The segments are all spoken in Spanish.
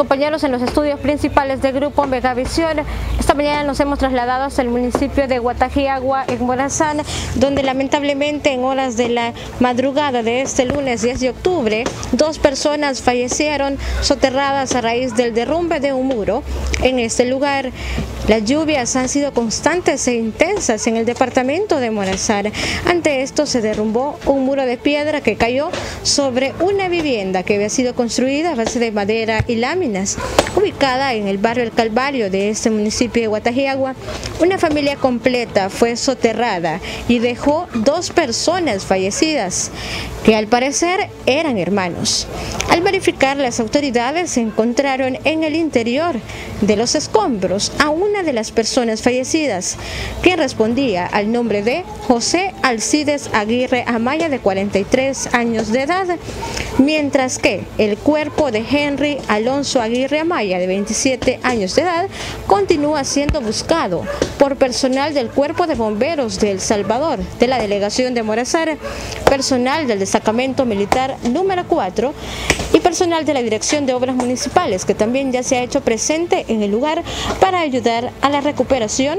compañeros en los estudios principales del Grupo Megavisión. Esta mañana nos hemos trasladado hasta el municipio de Guatajiagua, en Morazán, donde lamentablemente en horas de la madrugada de este lunes 10 de octubre, 2 personas fallecieron soterradas a raíz del derrumbe de un muro en este lugar. Las lluvias han sido constantes e intensas en el departamento de Morazán. Ante esto se derrumbó un muro de piedra que cayó sobre una vivienda que había sido construida a base de madera y láminas. Ubicada en el barrio El Calvario de este municipio de Guatajiagua, una familia completa fue soterrada y dejó 2 personas fallecidas, que al parecer eran hermanos. Al verificar, las autoridades encontraron en el interior de los escombros a una de las personas fallecidas, quien respondía al nombre de José Alcides Aguirre Amaya, de 43 años de edad, mientras que el cuerpo de Henry Alonso Aguirre Amaya, de 27 años de edad, continúa siendo buscado por personal del Cuerpo de Bomberos de El Salvador, de la delegación de Morazán, personal del destacamento militar número 4 y personal de la Dirección de Obras Municipales, que también ya se ha hecho presente en el lugar para ayudar a la recuperación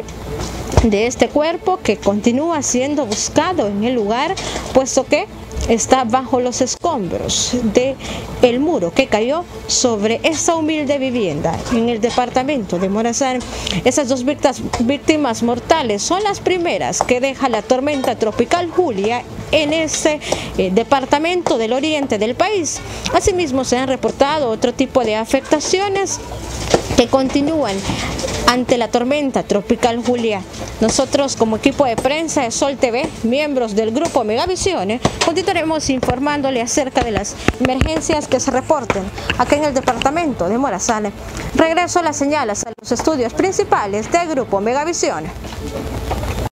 de este cuerpo, que continúa siendo buscado en el lugar, puesto que está bajo los escombros del muro que cayó sobre esta humilde vivienda en el departamento de Morazán. Esas 2 víctimas mortales son las primeras que deja la tormenta tropical Julia en este departamento del oriente del país. Asimismo, se han reportado otro tipo de afectaciones que continúan ante la tormenta tropical Julia. Nosotros, como equipo de prensa de Sol TV, miembros del Grupo Megavisión, continuaremos informándole acerca de las emergencias que se reporten aquí en el departamento de Morazán. Regreso a las señales a los estudios principales del Grupo Megavisión.